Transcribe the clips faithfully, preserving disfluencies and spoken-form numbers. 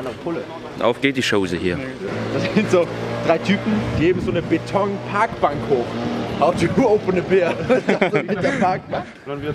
andere Pulle. Auf geht die Chose hier. Das sind so drei Typen, die heben so eine Beton-Parkbank hoch. How to open a beer. So mit der Parkbank. Und dann wird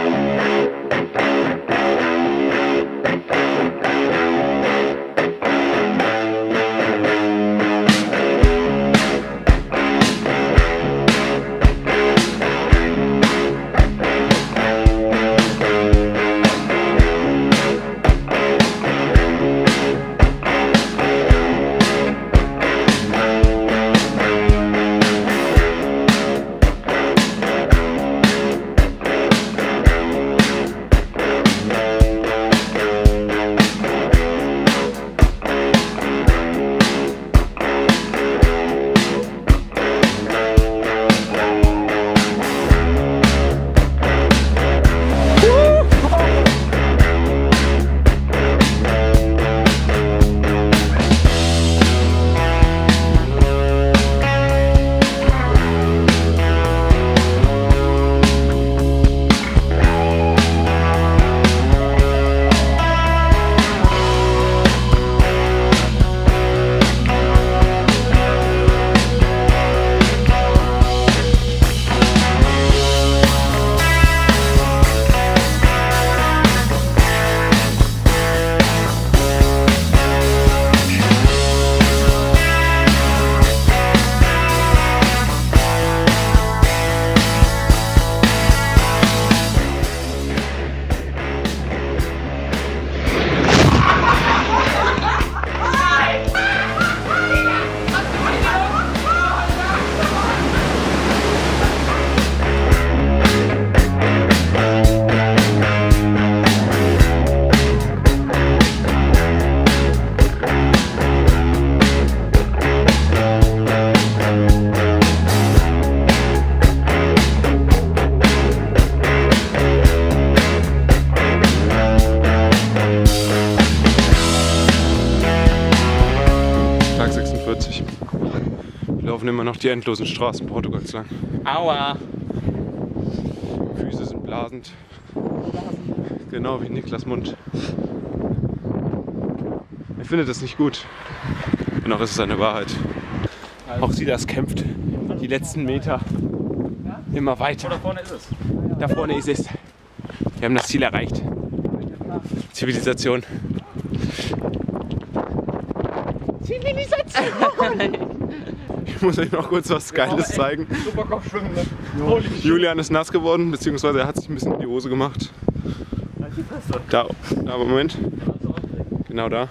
Wir laufen immer noch die endlosen Straßen Portugals lang. Aua! Füße sind blasend. Genau wie Niklas Mund. Ich finde das nicht gut. Und auch ist es eine Wahrheit. Auch Silas kämpft die letzten Meter immer weiter. Da vorne ist es. Da vorne ist es. Wir haben das Ziel erreicht. Zivilisation. Zivilisation! Ich muss euch noch kurz was Geiles zeigen. super Kopfschwimmen, ne? Julian ist nass geworden, beziehungsweise er hat sich ein bisschen in die Hose gemacht. Da, da, Moment. Genau da.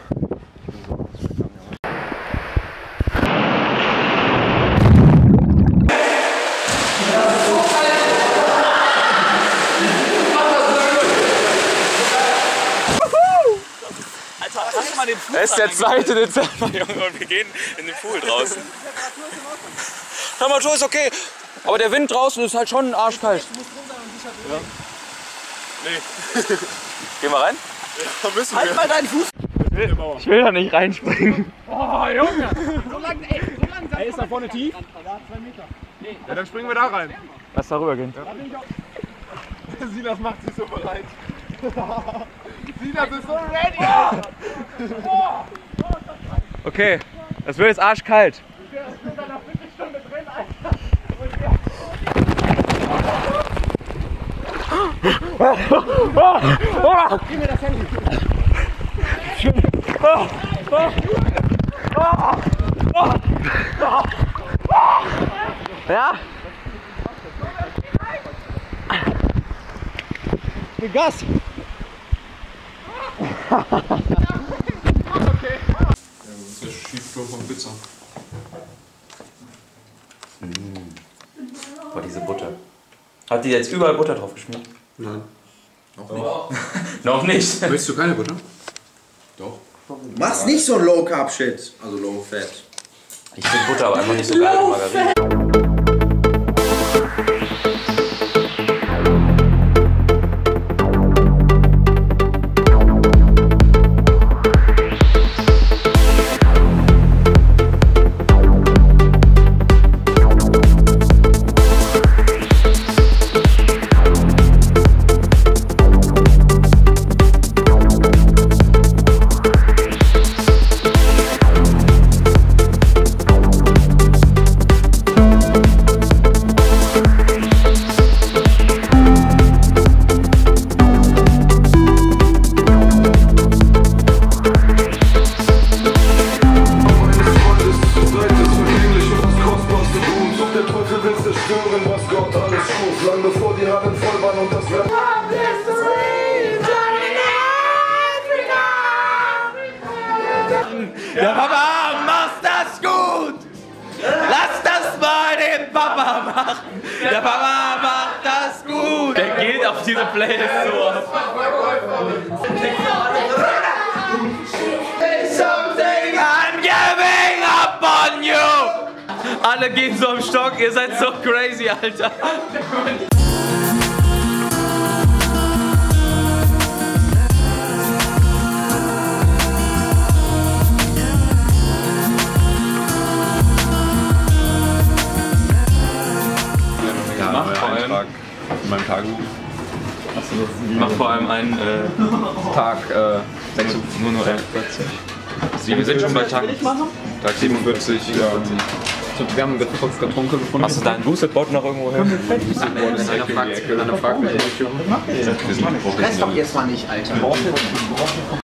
Hast du mal den Pool? Es ist der zweite Dezember. Und wir gehen in den Pool draußen. Temperatur ist okay, aber der Wind draußen ist halt schon arschkalt. Ja. Nee. Gehen wir rein? Ja, müssen wir. Halt mal deinen Fuß! Ich will da nicht reinspringen. Oh, Junge! So lang, ey, so lang. Ey, ist da vorne tief? Ja, zwei Meter. Ja, dann springen wir da rein. Lass da rüber gehen. Ja. Silas macht sich so bereit. Silas ist so ready! Okay, es wird jetzt arschkalt. Gib mir das Handy! Ja? Gib Gas! Okay. Ja, das ist der Schiefklo von Pizza. Mmh. Boah, diese Butter. Hat die jetzt überall Butter drauf geschmiert? Nein. Noch nicht. Noch nicht. Möchtest du keine Butter? Doch. Mach's nicht so Low Carb Shit, also Low Fat. Ich finde Butter aber einfach nicht so geil mit Margarine. Der Papa macht das gut. Der geht auf diese Playlist so ab. Something I'm giving up on you. Alle gehen so am Stock, ihr seid so crazy, Alter. Mach vor allem in meinem Tagebuch. Mach vor allem einen äh, Tag äh, nur nur vierzig. Wir sind schon bei Tag, Tag siebenundvierzig, ja. Wir haben kurz getrunken gefunden. Hast du deinen Boosted-Bot noch irgendwo hin? Eine Frage. Rest doch jetzt mal nicht, Alter.